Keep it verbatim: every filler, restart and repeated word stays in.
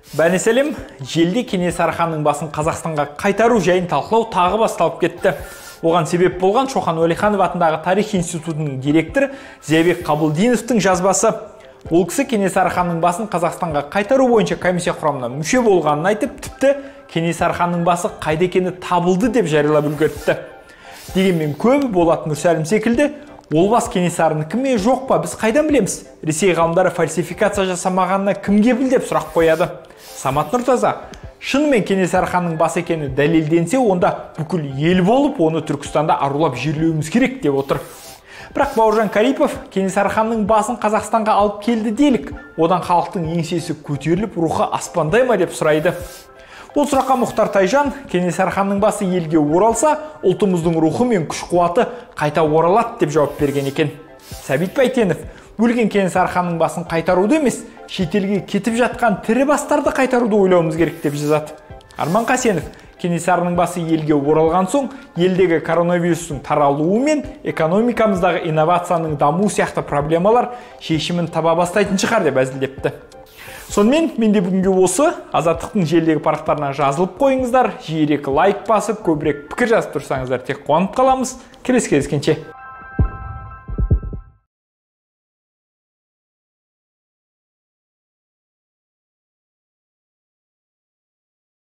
Бәнеселем, желде Кенесары ханның басын Қазақстанға қайтару жайын талқылау тағы басталып кетті. Оған себеп болған Шоқан Уәлиханов атындағы тарих институтының директоры Зиябек Қабылдиновтың жазбасы. Ол кісі Кенесары ханның басын Қазақстанға қайтару бойынша комиссия құрамына мүше болғанын айтып, тіпті Кенесары ханның басы қайда екені табылды деп жариялап үлгерді. Дегенмен көбі Болат Мүрсәлім секілді, ол бас Кенесарынікі ме жоқ па, біз қайдан білеміз? Ресей ғалымдары фальсификация жасамағанына кімге біл деп сұрақ қояды. Самат Нұртаза, шынымен Кенесары ханның басы екені дәлелденсе, онда бүкіл ел болып, оны Түркістанда арулап жерлеуіміз керек деп отыр. Бірақ Бауыржан Карипов Кенесары ханның басын Қазақстанға алып келді делік, одан халықтың еңсесі көтеріліп, рухы аспандай ма деп сұрайды. Бұл сұраққа Мұхтар Тайжан, Кенесары ханның басы елге оралса, ұлтымыздың рухы мен күш-қуаты қайта оралады деп жауап берген екен. Сәбит Байтенов, өлген Кенесары ханның басын қайтаруды емес, шетелге кетіп жатқан тірі бастарды қайтаруды ойлауымыз керек деп жазады. Арман Қасенов, Кенесарының басы елге оралған соң, елдегі коронавирустың таралуы мен экономикамыздағы инновацияның даму сияқты проблемалар шешімін таба бастайтын шығар деп әзілдепті. Сонымен, менде бүгінге осы, Азаттықтың желдегі парақтарына жазылып қойыңыздар, жиірек лайк басып, көбірек пікір жазып тұрсаңыздар, тек қуанып қаламыз. Келесі кездескенше.